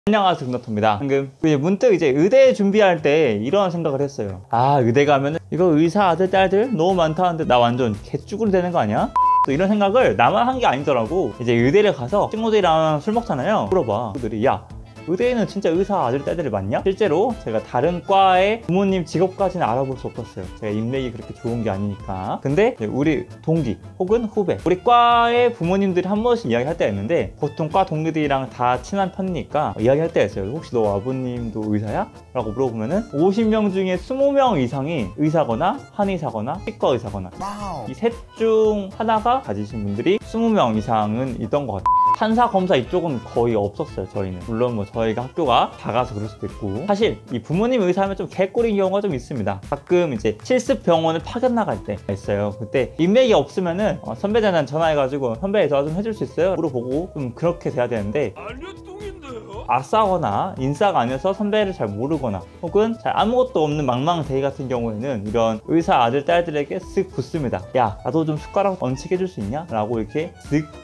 안녕하세요, 금도토입니다. 방금 문득 이제 의대 준비할 때 이런 생각을 했어요. 아, 의대 가면은 이거 의사 아들 딸들 너무 많다는데 나 완전 개쭈구리 되는 거 아니야? 또 이런 생각을 나만 한 게 아니더라고. 이제 의대를 가서 친구들이랑 술 먹잖아요. 물어봐. 친구들이 야, 의대에는 진짜 의사 아들 딸들이 많냐? 실제로 제가 다른 과의 부모님 직업까지는 알아볼 수 없었어요. 제가 인맥이 그렇게 좋은 게 아니니까. 근데 우리 동기 혹은 후배, 우리 과의 부모님들이 한 번씩 이야기할 때가 있는데, 보통 과 동기들이랑 다 친한 편이니까 이야기할 때가 있어요. 혹시 너 아버님도 의사야? 라고 물어보면은 50명 중에 20명 이상이 의사거나 한의사거나 치과 의사거나, 이 셋 중 하나가 가지신 분들이 20명 이상은 있던 것 같아요. 판사, 검사 이쪽은 거의 없었어요, 저희는. 물론 뭐 저희가 학교가 작아서 그럴 수도 있고, 사실 이 부모님 의사하면 좀 개꿀인 경우가 좀 있습니다. 가끔 이제 실습 병원을 파견 나갈 때 있어요. 그때 인맥이 없으면은 선배들한테 전화해가지고 선배 저 좀 해줄 수 있어요? 물어보고 좀 그렇게 돼야 되는데, 아싸거나 인싸가 아니어서 선배를 잘 모르거나 혹은 잘 아무것도 없는 망망대해 같은 경우에는 이런 의사 아들 딸들에게 쓱 붙습니다. 야, 나도 좀 숟가락 얹히게 해줄 수 있냐? 라고 이렇게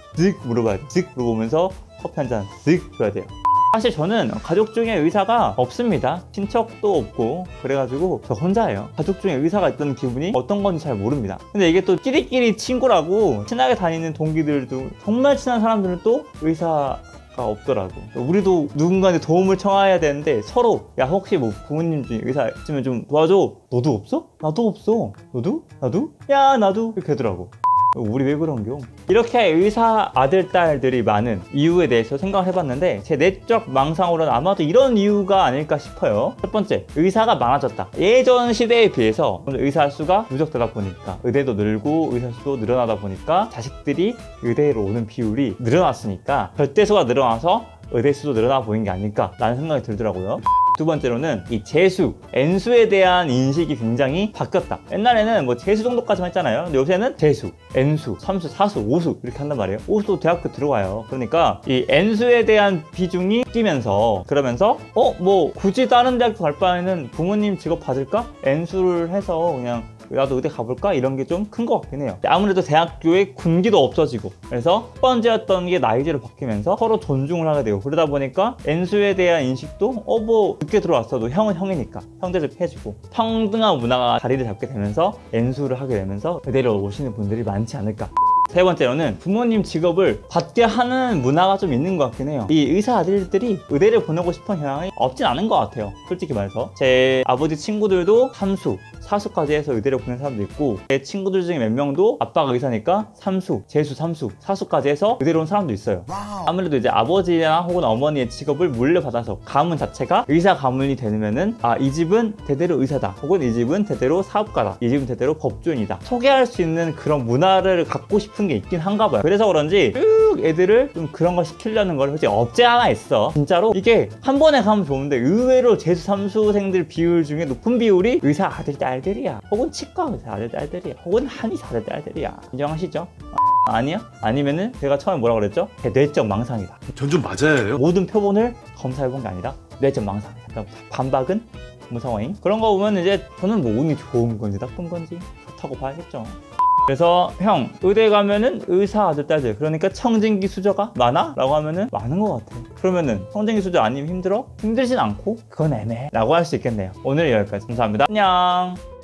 쓱 물어봐야 돼. 쓱 물어보면서 커피 한 잔 쓱 줘야 돼요. 사실 저는 가족 중에 의사가 없습니다. 친척도 없고, 그래가지고 저 혼자예요. 가족 중에 의사가 있다는 기분이 어떤 건지 잘 모릅니다. 근데 이게 또 끼리끼리 친구라고 친하게 다니는 동기들도, 정말 친한 사람들은 또 의사가 없더라고. 우리도 누군가한테 도움을 청해야 되는데 서로, 야, 혹시 뭐 부모님 중에 의사 있으면 좀 도와줘. 너도 없어? 나도 없어. 너도? 나도? 야, 나도. 이렇게 되더라고. 우리 왜 그런겨? 이렇게 의사 아들 딸들이 많은 이유에 대해서 생각을 해봤는데, 제 내적 망상으로는 아마도 이런 이유가 아닐까 싶어요. 첫 번째, 의사가 많아졌다. 예전 시대에 비해서 의사 수가 누적되다 보니까, 의대도 늘고 의사 수도 늘어나다 보니까 자식들이 의대로 오는 비율이 늘어났으니까 절대수가 늘어나서 의대 수도 늘어나 보이는 게 아닐까 라는 생각이 들더라고요. 두 번째로는 이 재수, N수에 대한 인식이 굉장히 바뀌었다. 옛날에는 뭐 재수 정도까지만 했잖아요. 근데 요새는 재수, N수, 3수, 4수, 5수 이렇게 한단 말이에요. 5수도 대학교 들어가요. 그러니까 이 N수에 대한 비중이 뛰면서, 그러면서 뭐 굳이 다른 대학교 갈 바에는 부모님 직업 받을까? N수를 해서 그냥 나도 의대 가볼까? 이런 게 좀 큰 것 같긴 해요. 아무래도 대학교에 군기도 없어지고, 그래서 첫 번째였던 게 나이제로 바뀌면서 서로 존중을 하게 되고, 그러다 보니까 N수에 대한 인식도 뭐 늦게 들어왔어도 형은 형이니까 형제적 해주고, 평등한 문화가 자리를 잡게 되면서 N수를 하게 되면서 의대를 오시는 분들이 많지 않을까. 세 번째로는 부모님 직업을 받게 하는 문화가 좀 있는 것 같긴 해요. 이 의사 아들들이 의대를 보내고 싶은 경향이 없진 않은 것 같아요, 솔직히 말해서. 제 아버지 친구들도 3수, 4수까지 해서 의대를 보낸 사람도 있고, 제 친구들 중에 몇 명도 아빠가 의사니까 3수, 재수 3수, 4수까지 해서 의대로 온 사람도 있어요. 아무래도 이제 아버지나 혹은 어머니의 직업을 물려받아서 가문 자체가 의사 가문이 되면은, 아, 이 집은 대대로 의사다, 혹은 이 집은 대대로 사업가다, 이 집은 대대로 법조인이다, 소개할 수 있는 그런 문화를 갖고 싶은 게 있긴 한가 봐요. 그래서 그런지 쭉 애들을 좀 그런 거 시키려는 걸 솔직히 업체 하나 있어. 진짜로 이게 한 번에 가면 좋은데, 의외로 재수 3수생들 비율 중에 높은 비율이 의사 아들 딸들이야, 혹은 치과 의사 아들 딸들이야, 혹은 한의사 아들 딸들이야. 인정하시죠? 아니야? 아니면은 제가 처음에 뭐라 그랬죠? 뇌적 망상이다. 전 좀 맞아요. 모든 표본을 검사해본 게 아니라 뇌적 망상이다. 그러니까 반박은 무상화잉. 그런 거 보면 이제 저는 뭐 운이 좋은 건지 나쁜 건지 좋다고 봐야겠죠. 그래서 형, 의대 가면은 의사 아들 딸들, 그러니까 청진기 수저가 많아? 라고 하면은 많은 것 같아. 그러면은 청진기 수저 아니면 힘들어? 힘들진 않고 그건 애매해 라고 할 수 있겠네요. 오늘 여기까지. 감사합니다. 안녕.